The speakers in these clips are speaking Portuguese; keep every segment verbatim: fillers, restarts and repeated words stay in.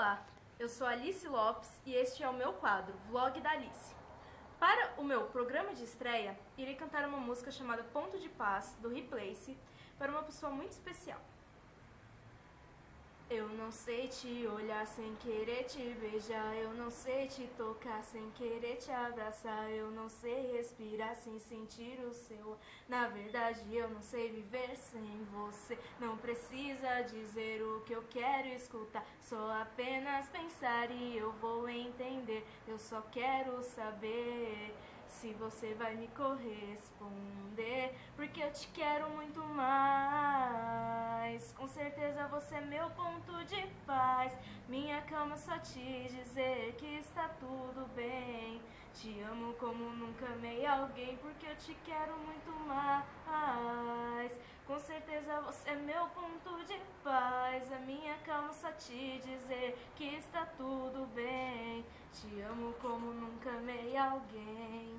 Olá, eu sou Alice Lopes e este é o meu quadro, Vlog da Alice. Para o meu programa de estreia, irei cantar uma música chamada Ponto de Paz, do Replace, para uma pessoa muito especial. Eu não sei te olhar sem querer te beijar, eu não sei te tocar sem querer te abraçar, eu não sei respirar sem sentir o seu. Na verdade eu não sei viver sem você, não precisa dizer o que eu quero escutar, só apenas pensar e eu vou entender. Eu só quero saber se você vai me corresponder, porque eu te quero muito mais. Com certeza você é meu ponto de paz, minha cama só te dizer que está tudo bem. Te amo como nunca amei alguém, porque eu te quero muito mais. Com certeza você é meu ponto de paz, a minha cama só te dizer que está tudo bem. Te amo como nunca amei alguém.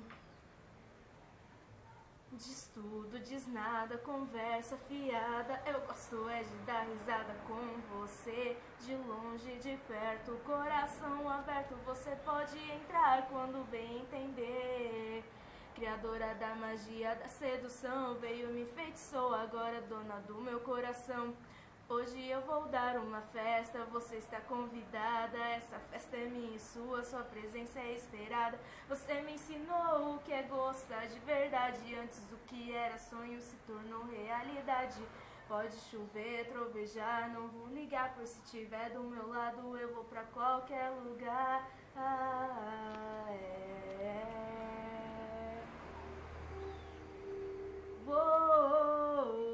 Diz tudo, diz nada, conversa fiada. Eu gosto é de dar risada com você. De longe, de perto, coração aberto. Você pode entrar quando bem entender. Criadora da magia, da sedução, veio me enfeitiçou, agora dona do meu coração. Hoje eu vou dar uma festa, você está convidada. Essa festa é minha e sua, sua presença é esperada. Você me ensinou o que é gostar de verdade. Antes do que era sonho se tornou realidade. Pode chover, trovejar, não vou ligar, pois se tiver do meu lado eu vou pra qualquer lugar. Ah, é. Uou.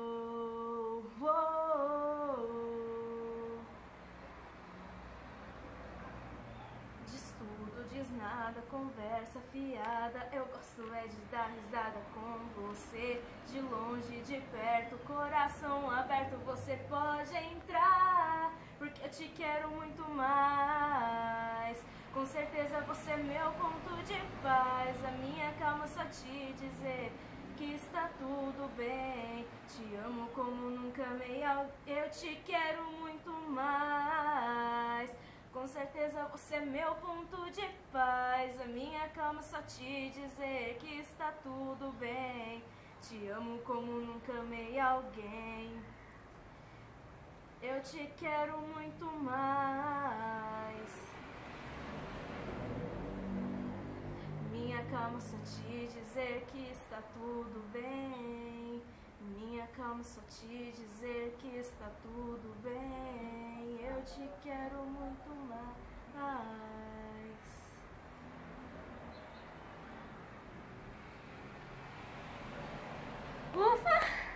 Tudo, diz nada, conversa fiada. Eu gosto é de dar risada com você. De longe, de perto, coração aberto. Você pode entrar, porque eu te quero muito mais. Com certeza você é meu ponto de paz, a minha calma só te dizer que está tudo bem. Te amo como nunca amei, eu te quero muito mais. Com certeza você é meu ponto de paz, a minha calma só te dizer que está tudo bem. Te amo como nunca amei alguém. Eu te quero muito mais. Minha calma só te dizer que está tudo bem. Minha calma só te dizer que está tudo bem. Eu te quero muito mais.